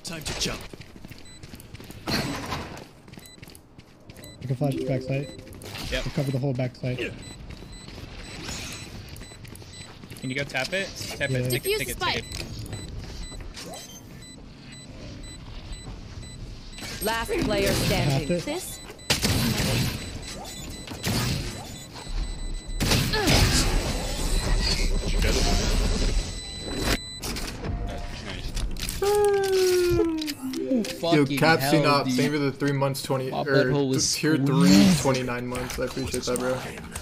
Time to jump. You can flash the backside. Yep. We'll cover the whole backside. Can you go tap it? Tap Yeah. it. Take Defuse it. spike. Take it. Last player Tapped standing. it. This? Yo, Capsy not. Thank you for the 3 months, 20 My or butthole was tier 3, 29 months. I appreciate that, bro.